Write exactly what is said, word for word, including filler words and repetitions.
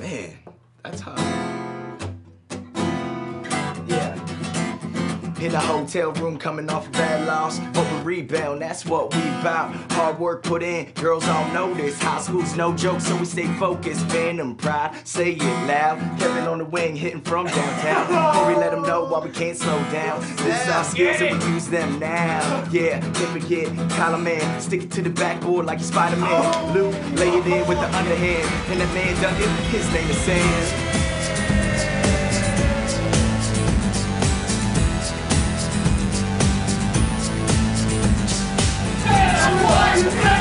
Man, that's hard. Yeah. In a hotel room coming off a bad loss, but we rebound, that's what we bout. Hard work put in, girls all know this. High school's no joke, so we stay focused. Phantom pride, say it loud. Kevin on the wing, hitting from downtown. Hurry, let them know why we can't slow down. This is our skills and we use them now. Yeah, can't forget, column man, stick it to the backboard like you Spider-Man. Luke, lay it in with the underhand, and that man done it, his name is Sam. One,